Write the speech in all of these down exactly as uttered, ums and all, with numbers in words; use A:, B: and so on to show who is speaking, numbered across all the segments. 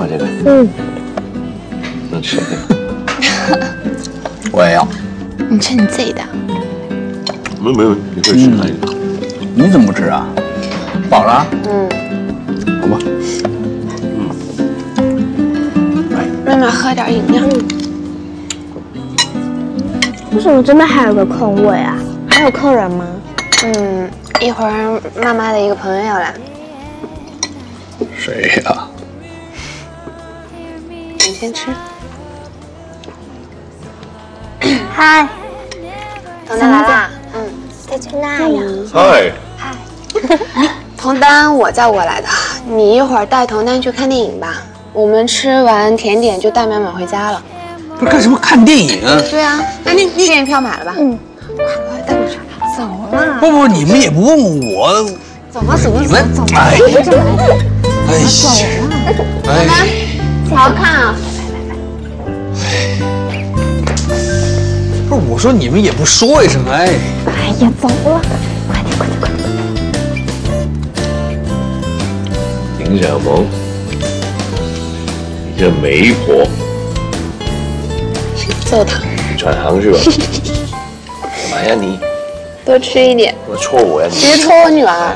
A: 这个？
B: 嗯。
A: 能吃这个？
C: 我也要。
B: 你吃你自己的。
A: 没有没有，你可以吃它一个。
C: 你怎么不吃啊？饱了？
B: 嗯。
A: 好吧。
B: 嗯。妈妈喝点饮料。
D: 为什么这边还有个空位啊？还有客人吗？
B: 嗯，一会儿妈妈的一个朋友要来。
C: 谁呀？
B: 你先吃。
D: 嗨，
B: 童丹来啦。嗯，
D: 在去哪呀？
A: 嗨。
B: 嗨。童丹，我叫过来的。你一会儿带童丹去看电影吧。我们吃完甜点就带满满回家了。
C: 不是干什么看电影啊？
B: 对啊，那你电影票买了吧？嗯，快快带过去。
D: 走了。
C: 不不，你们也不问问我。
B: 走吧走吧
C: 你们
B: 走吧。
C: 哎，哎呀，
B: 哎，好好看啊！
C: 不是我说你们也不说一声，哎。
D: 哎呀，走了，快点快点快点。
A: 林小萌，你这媒婆，
B: 揍他！
A: 你转行是吧？干嘛呀你？
B: 多吃一点。
A: 我戳我呀你！
B: 别戳我女儿。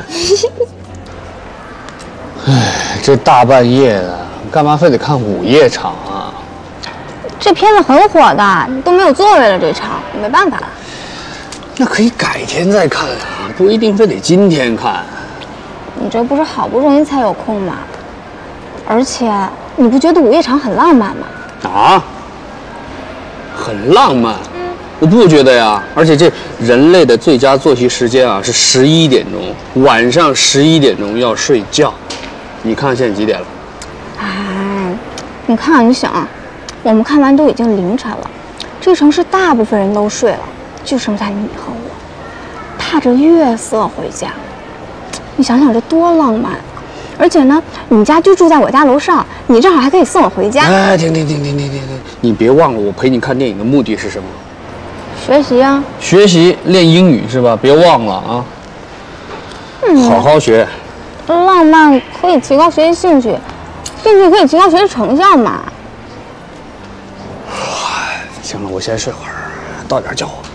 C: 哎，这大半夜的，干嘛非得看午夜场啊？
D: 这片子很火的，都没有座位了，这场没办法了。
C: 那可以改天再看啊，不一定非得今天看。
D: 你这不是好不容易才有空吗？而且你不觉得午夜场很浪漫吗？
C: 啊？很浪漫，我不觉得呀。而且这人类的最佳作息时间啊是十一点钟，晚上十一点钟要睡觉。你看现在几点了？
D: 哎，你看，你想，我们看完都已经凌晨了，这个城市大部分人都睡了，就剩下你和我，踏着月色回家。你想想这多浪漫！而且呢，你家就住在我家楼上，你正好还可以送我回家。
C: 哎，停停停停停停停！你别忘了，我陪你看电影的目的是什么？
D: 学习啊，
C: 学习练英语是吧？别忘了啊！嗯，好好学。
D: 浪漫可以提高学习兴趣，兴趣可以提高学习成效嘛。
C: 行了，我先睡会儿，到点叫我。